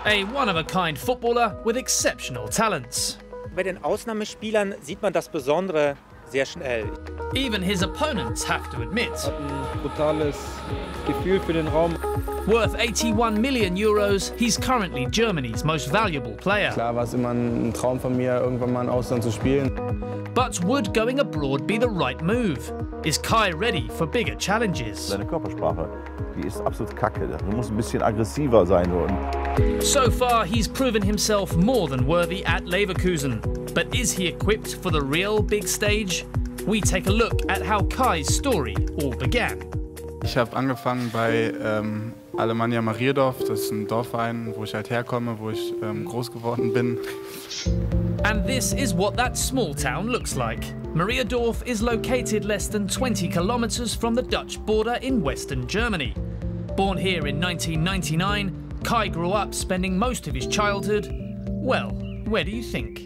A one-of-a-kind footballer with exceptional talents. Bei den Ausnahmespielern sieht man das Besondere sehr schnell. Even his opponents have to admit. Hat ein brutales Gefühl für den Raum. Worth 81 million euros, he's currently Germany's most valuable player. Klar war es immer ein Traum von mir, irgendwann mal im Ausland zu spielen. But would going abroad be the right move? Is Kai ready for bigger challenges? Seine Körpersprache, die ist absolut kacke. Du musst ein bisschen aggressiver sein. So far, he's proven himself more than worthy at Leverkusen. But is he equipped for the real big stage? We take a look at how Kai's story all began. Ich habe angefangen bei Alemannia Mariendorf, das ist ein Dorfverein, wo ich halt herkomme, wo ich groß geworden bin. And this is what that small town looks like. Mariendorf is located less than 20 kilometers from the Dutch border in western Germany. Born here in 1999, Kai grew up spending most of his childhood, well, where do you think?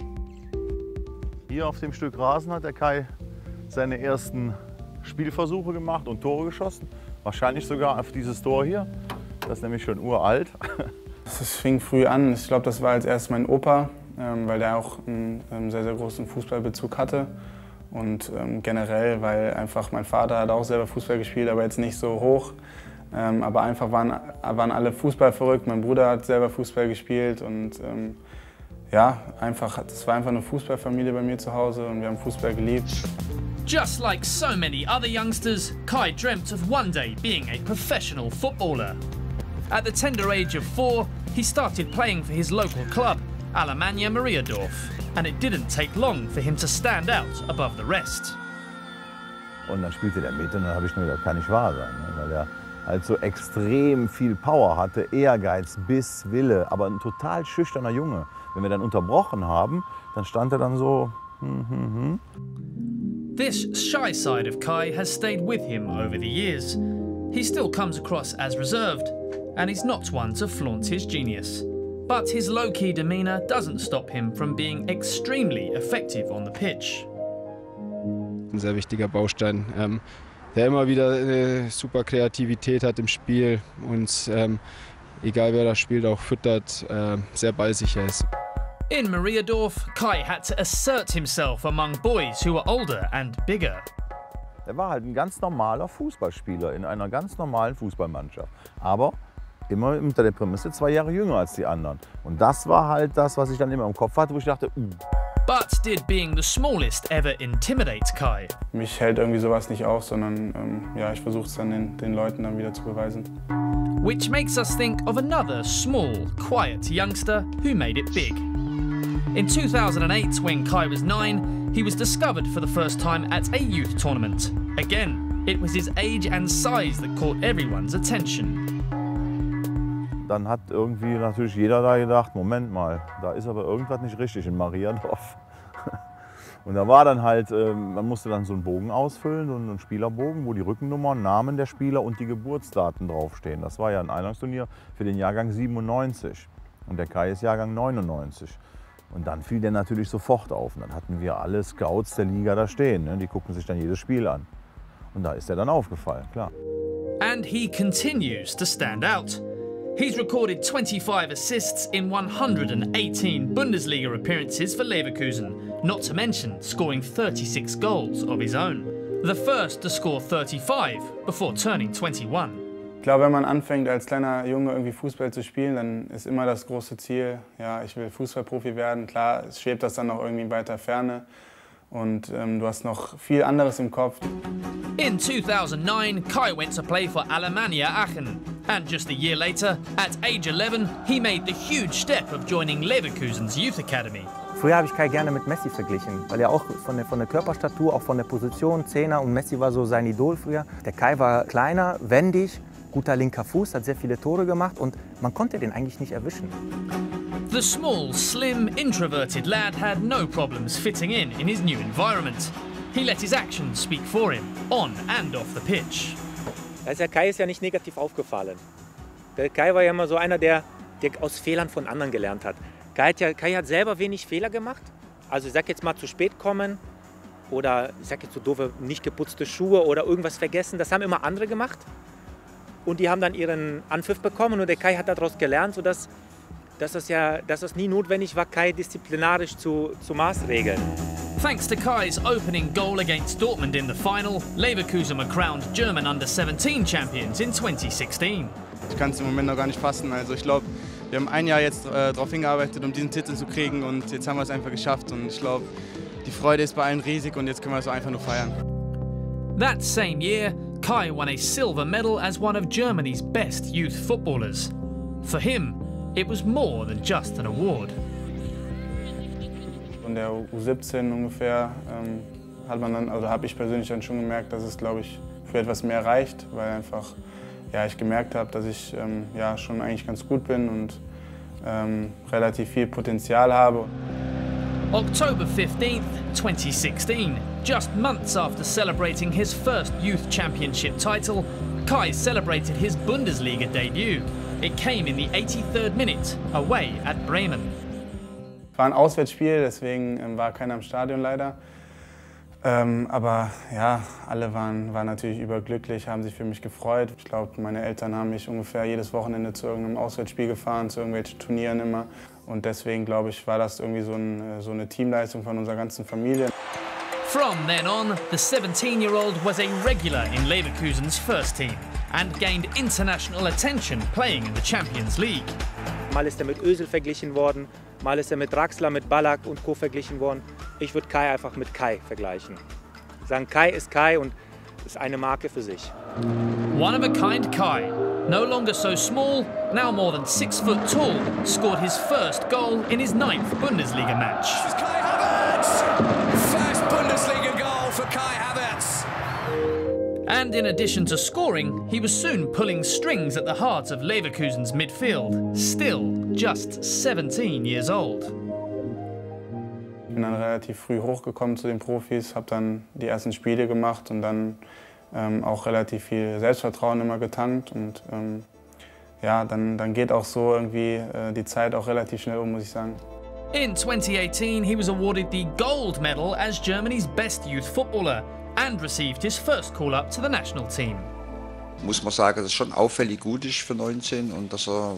Hier auf dem Stück Rasen hat der Kai seine ersten Spielversuche gemacht und Tore geschossen. Wahrscheinlich sogar auf dieses Tor hier. Das ist nämlich schon uralt. Es fing früh an. Ich glaube, das war als erstes mein Opa, weil der auch einen sehr, sehr großen Fußballbezug hatte. Und generell, weil einfach mein Vater hat auch selber Fußball gespielt, aber jetzt nicht so hoch. Aber einfach waren alle Fußball verrückt. Mein Bruder hat selber Fußball gespielt und ja, das war einfach eine Fußballfamilie bei mir zu Hause und wir haben Fußball geliebt. Just like so many other youngsters, Kai dreamt of one day being a professional footballer. At the tender age of 4, he started playing for his local club, Alemannia Mariendorf, and it didn't take long for him to stand out above the rest. Und dann spielte der mit und dann habe ich nur gedacht, kann nicht wahr sein, ne? Weil er halt so extrem viel Power hatte, Ehrgeiz, Biss, Wille, aber ein total schüchterner Junge. Wenn wir dann unterbrochen haben, dann stand er dann so. This shy side of Kai has stayed with him over the years. He still comes across as reserved, and he's not one to flaunt his genius. But his low-key demeanour doesn't stop him from being extremely effective on the pitch. Ein sehr wichtiger Baustein, der immer wieder eine super Kreativität hat im Spiel und egal wer das spielt, auch füttert, sehr ballsicher ist. In Mariendorf, Kai had to assert himself among boys who were older and bigger. Er war halt ein ganz normaler Fußballspieler in einer ganz normalen Fußballmannschaft. Aber immer unter der Prämisse 2 Jahre jünger als die anderen. Und das war halt das, was ich dann immer im Kopf hatte, wo ich dachte, But did being the smallest ever intimidate Kai? Mich hält irgendwie sowas nicht auf, sondern ja, ich versuche es dann den Leuten dann wieder zu beweisen. Which makes us think of another small, quiet youngster who made it big. In 2008, when Kai was 9, he was discovered for the first time at a youth tournament. Again, it was his age and size that caught everyone's attention. Dann hat irgendwie natürlich jeder da gedacht, Moment mal, da ist aber irgendwas nicht richtig in Mariendorf. Und da war dann halt, man musste dann so einen Bogen ausfüllen, so einen Spielerbogen, wo die Rückennummern, Namen der Spieler und die Geburtsdaten draufstehen. Das war ja ein Einlagsturnier für den Jahrgang 97 und der Kai ist Jahrgang 99. Und dann fiel der natürlich sofort auf. Und dann hatten wir alle Scouts der Liga da stehen, ne? Die gucken sich dann jedes Spiel an. Und da ist er dann aufgefallen, klar. And he continues to stand out. He's recorded 25 assists in 118 Bundesliga appearances for Leverkusen, not to mention scoring 36 goals of his own. The first to score 35 before turning 21. Ich glaube, wenn man anfängt, als kleiner Junge irgendwie Fußball zu spielen, dann ist immer das große Ziel, ja, ich will Fußballprofi werden. Klar, es schwebt das dann noch irgendwie in weiter Ferne und du hast noch viel anderes im Kopf. In 2009, Kai went to play for Alemannia Aachen. And just a year later, at age 11, he made the huge step of joining Leverkusen's Youth Academy. Früher habe ich Kai gerne mit Messi verglichen, weil er auch von der Körperstatur, auch von der Position, Zehner, und Messi war so sein Idol früher. Der Kai war kleiner, wendig, guter linker Fuß, hat sehr viele Tore gemacht und man konnte den eigentlich nicht erwischen. The small, slim, introverted lad had no problems fitting in his new environment. He let his actions speak for him, on and off the pitch. Also der Kai ist ja nicht negativ aufgefallen. Der Kai war ja immer so einer, der aus Fehlern von anderen gelernt hat. Kai hat selber wenig Fehler gemacht. Also ich sag jetzt mal zu spät kommen oder ich sag jetzt so doofe, nicht geputzte Schuhe oder irgendwas vergessen. Das haben immer andere gemacht. Und die haben dann ihren Anpfiff bekommen und der Kai hat daraus gelernt, sodass dass das nie notwendig war, Kai disziplinarisch zu maßregeln. Thanks to Kai's opening goal against Dortmund in the final, Leverkusen were crowned German Under-17 champions in 2016. Ich kann es im Moment noch gar nicht fassen. Also ich glaube, wir haben ein Jahr jetzt darauf hingearbeitet, um diesen Titel zu kriegen, und jetzt haben wir es einfach geschafft. Und ich glaube, die Freude ist bei allen riesig und jetzt können wir es einfach nur feiern. That same year, Kai won a silver medal as one of Germany's best youth footballers. For him, it was more than just an award. Von der U17 ungefähr habe ich persönlich dann schon gemerkt, dass es, glaube ich, für etwas mehr reicht, weil einfach ich gemerkt habe, dass ich schon eigentlich ganz gut bin und relativ viel Potenzial habe. October 15th, 2016, just months after celebrating his first youth championship title, Kai celebrated his Bundesliga debut. It came in the 83rd minute, away at Bremen. Es war ein Auswärtsspiel, deswegen war keiner im Stadion leider. Aber ja, alle waren natürlich überglücklich, haben sich für mich gefreut. Ich glaube, meine Eltern haben mich ungefähr jedes Wochenende zu irgendeinem Auswärtsspiel gefahren, zu irgendwelchen Turnieren immer. Und deswegen, glaube ich, war das irgendwie so eine Teamleistung von unserer ganzen Familie. From then on, the 17-year-old was a regular in Leverkusen's first team and gained international attention playing in the Champions League. Mal ist er mit Özil verglichen worden, mal ist er mit Draxler, mit Ballack und Co. verglichen worden. Ich würde Kai einfach mit Kai vergleichen. Sagen, Kai ist Kai und ist eine Marke für sich. One of a kind Kai, no longer so small, now more than 6 foot tall, scored his first goal in his 9th Bundesliga match. Kai Havertz! First Bundesliga goal for Kai Havertz. And in addition to scoring, he was soon pulling strings at the heart of Leverkusen's midfield, still just 17 years old. Ich bin dann relativ früh hochgekommen zu den Profis, habe dann die ersten Spiele gemacht und dann auch relativ viel Selbstvertrauen immer getankt. Und dann geht auch so irgendwie die Zeit auch relativ schnell muss ich sagen. In 2018, he was awarded the gold medal as Germany's best youth footballer and received his first call-up to the national team. Muss man sagen, dass es schon auffällig gut ist für 19 und dass er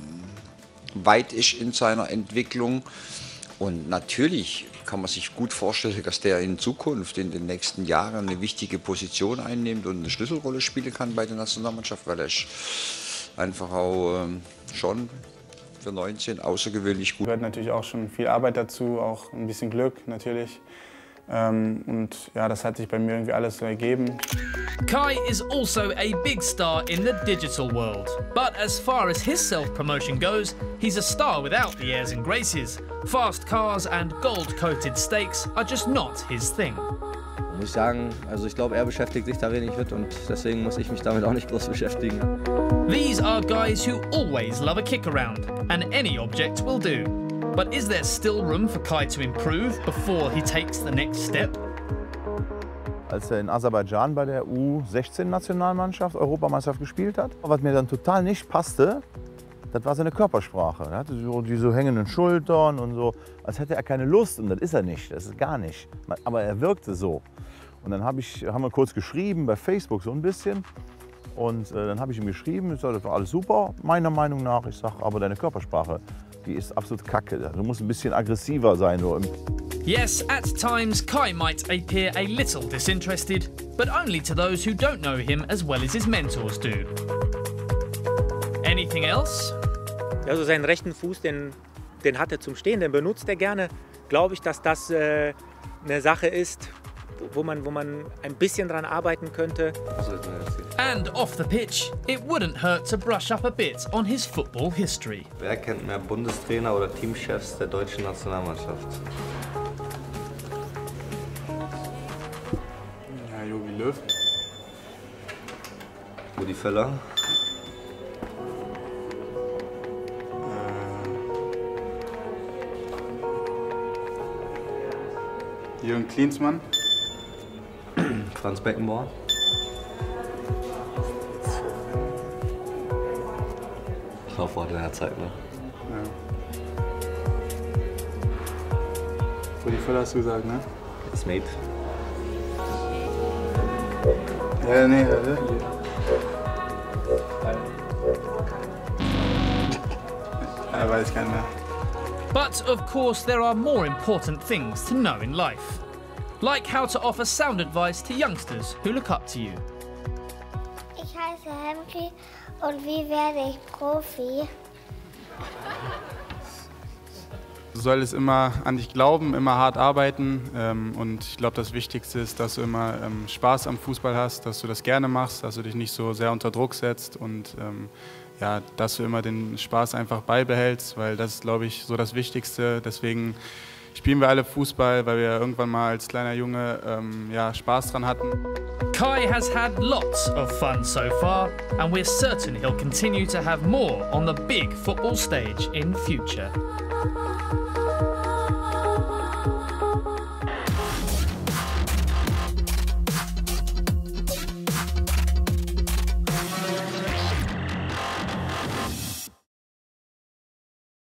weit ist in seiner Entwicklung. Und natürlich kann man sich gut vorstellen, dass der in Zukunft, in den nächsten Jahren, eine wichtige Position einnimmt und eine Schlüsselrolle spielen kann bei der Nationalmannschaft, weil er ist einfach auch schon für 19 außergewöhnlich gut. Gehört natürlich auch schon viel Arbeit dazu, auch ein bisschen Glück natürlich. Und ja, das hat sich bei mir irgendwie alles so ergeben. Kai is also a big star in the digital world. But as far as his self-promotion goes, he's a star without the airs and graces. Fast cars and gold-coated steaks are just not his thing. Muss ich sagen, also ich glaube, er beschäftigt sich da wenig mit und deswegen muss ich mich damit auch nicht groß beschäftigen. These are guys who always love a kick around, and any object will do. But is there still room for Kai to improve before he takes the next step? Als er in Aserbaidschan bei der U16-Nationalmannschaft Europameisterschaft gespielt hat, was mir dann total nicht passte, das war seine Körpersprache. Er hatte so diese hängenden Schultern und so, als hätte er keine Lust. Und das ist er nicht, das ist gar nicht. Aber er wirkte so. Und dann haben wir kurz geschrieben bei Facebook so ein bisschen. Und dann habe ich ihm geschrieben, ich sage, das war alles super, meiner Meinung nach. Ich sage, aber deine Körpersprache, die ist absolut kacke. Du musst ein bisschen aggressiver sein. So. Yes, at times Kai might appear a little disinterested, but only to those who don't know him as well as his mentors do. Anything else? Also seinen rechten Fuß, den hat er zum Stehen, den benutzt er gerne. Glaube ich, dass das eine Sache ist, wo man ein bisschen dran arbeiten könnte. And off the pitch, it wouldn't hurt to brush up a bit on his football history. Wer kennt mehr Bundestrainer oder Teamchefs der deutschen Nationalmannschaft? Ja, Jogi Löw. Rudi Völler. Jürgen Klinsmann. Franz Beckenbauer. Ich war vor der Zeit, ne? Ja. Rudi Völler hast du gesagt, ne? Smith. Ja, nee, weiß ich gar nicht mehr. But of course there are more important things to know in life. Like how to offer sound advice to youngsters who look up to you. Ich heiße Henry und wie werde ich Profi? Du solltest immer an dich glauben, immer hart arbeiten und ich glaube, das Wichtigste ist, dass du immer Spaß am Fußball hast, dass du das gerne machst, dass du dich nicht so sehr unter Druck setzt und ja, dass du immer den Spaß einfach beibehältst, weil das ist, glaube ich, so das Wichtigste. Deswegen spielen wir alle Fußball, weil wir irgendwann mal als kleiner Junge ja, Spaß dran hatten. Kai has had lots of fun so far, and we're certain he'll continue to have more on the big football stage in future.